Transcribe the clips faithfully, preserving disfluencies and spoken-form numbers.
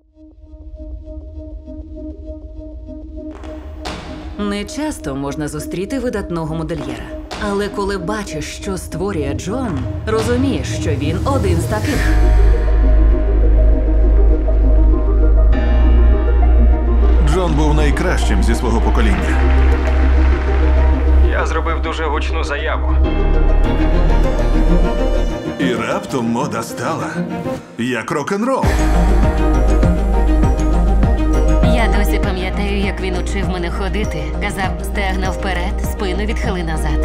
Не часто можна зустріти видатного модельєра. Але коли бачиш, що створює Джон, розумієш, що він один з таких. Джон був найкращим зі свого покоління. Я зробив дуже гучну заяву. І раптом мода стала як рок-н-рол. Я досі пам'ятаю, як він учив мене ходити. Казав, стегна вперед, спину відхили назад.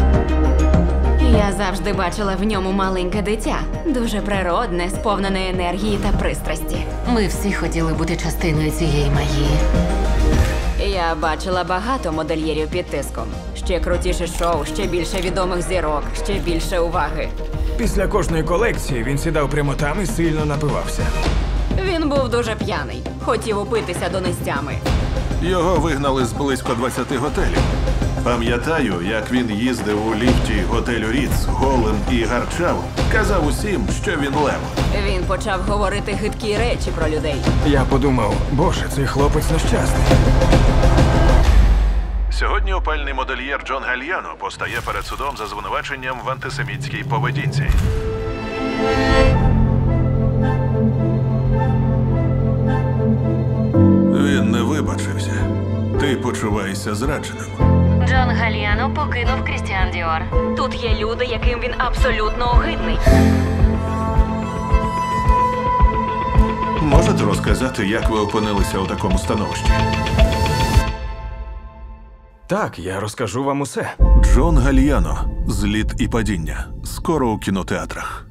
Я завжди бачила в ньому маленьке дитя. Дуже природне, сповнене енергії та пристрасті. Ми всі хотіли бути частиною цієї магії. Я бачила багато модельєрів під тиском. Ще крутіше шоу, ще більше відомих зірок, ще більше уваги. Після кожної колекції він сідав прямо там і сильно напивався. Він був дуже п'яний. Хотів упитися донестями. Його вигнали з близько двадцяти готелів. Пам'ятаю, як він їздив у ліфті готелю Ріц голим і гарчав. Казав усім, що він лев. Він почав говорити гидкі речі про людей. Я подумав, боже, цей хлопець нещасний. Сьогодні опальний модельєр Джон Гальяно постає перед судом за звинуваченням в антисемітській поведінці. Він не вибачився. Ти почуваєшся зрадженим. Джон Гальяно покинув Крістіан Діор. Тут є люди, яким він абсолютно огидний. Можете розказати, як ви опинилися у такому становищі? Так, я розкажу вам усе. Джон Гальяно. Зліт і падіння. Скоро у кінотеатрах.